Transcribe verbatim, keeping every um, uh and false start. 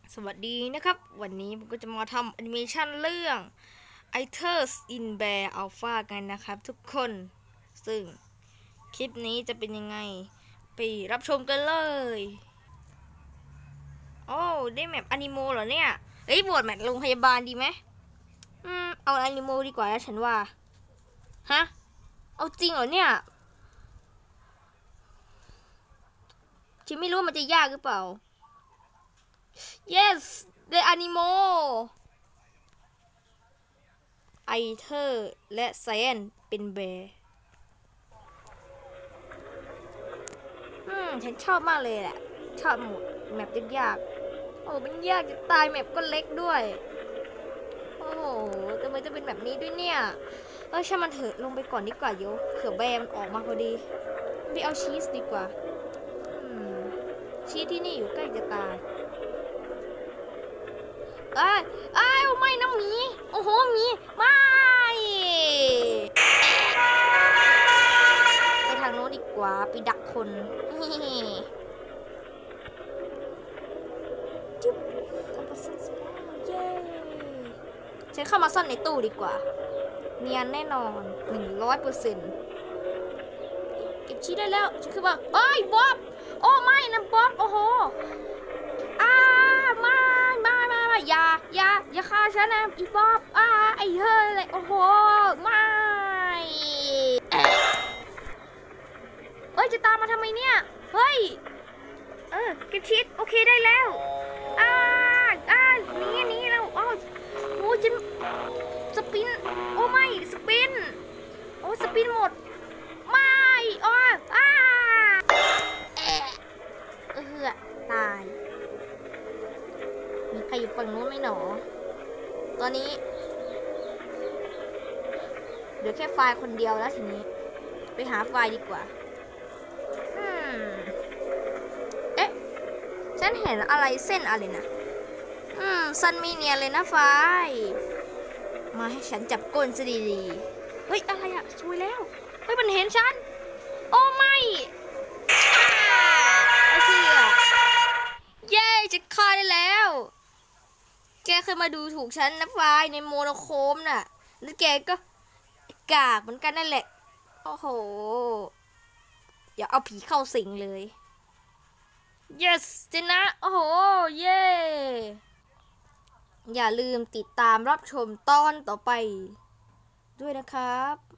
สวัสดีนะครับวันนี้ผมก็จะมาทำแอนิเมชันเรื่อง Items in Bear Alpha กันนะครับทุกคนซึ่งคลิปนี้จะเป็นยังไงไปรับชมกันเลยโอ้ได้แมปอนิโมเหรอเนี่ยเอ้ยบวชแมปโรงพยาบาลดีไหมอืมเอาอนิโมดีกว่านะฉันว่าฮะเอาจริงเหรอเนี่ยฉันไม่รู้มันจะยากหรือเปล่า yes the animal ไอเทอร์และไซเอนเป็นแบร์อืมฉันชอบมากเลยแหละชอบหมดแมปยากๆโอ้มันยากจะตายแมปก็เล็กด้วยโอ้โหทำไมจะเป็นแบบนี้ด้วยเนี่ยเออช่างมันเถอะลงไปก่อนดีกว่าโยเผื่อแบร์มันออกมาพอดีไปเอาชีสดีกว่าอืมชีสที่นี่อยู่ใกล้จะตายเอ้ยเอ้ยไม่นะหมีโอ้โหหมีไม่ไปทางโน้นดีกว่าไปดักคนจุ๊บทำประสนเย้ฉันเข้ามาซ่อนในตู้ดีกว่าเนียนแน่นอนหนึ่งร้อยเปอร์เซ็นต์เก็บชีสได้แล้วฉันคือว่าเอ้ยบ๊อบโอ้ไม่นะบ๊อบโอ้โหอ้าไม่ไม่ไม่ไม่อย่าอย่าอย่าฆ่าฉันนะอีบ๊อบอ้าไอ้เฮ้ยเลยโอ้โหไม่เอ้ยจะตามมาทำไมเนี่ยเฮ้ยเออเก็บชีสโอเคได้แล้วอ้าอ้านี่นี่แล้วอ๋อโอ้ฉันสปินโอ้ไม่สปินโอ้สปินหมดไม่อ๋ออ้าเออตายมีใครอยู่ฝั่งนู้นไหมหนอตอนนี้เดี๋ยวแค่ไฟล์คนเดียวแล้วทีนี้ไปหาไฟล์ดีกว่าอืมเอ๊ะฉันเห็นอะไรเส้นอะไรนะอืมซันมีเนียเลยนะไฟล์มาให้ฉันจับก้นซะดีๆเฮ้ยอะไรอะซวยแล้วเฮ้ยมันเห็นฉันโอ้ไม่ไอ้เหี้ยเย้จะฆ่าได้แล้วแกเคยมาดูถูกฉันนะไฟล์ในโมโนโครมน่ะแล้วแกก็กากเหมือนกันนั่นแหละโอ้โหอย่าเอาผีเข้าสิงเลย yes ชนะโอ้โหเย้อย่าลืมติดตามรับชมตอนต่อไปด้วยนะครับ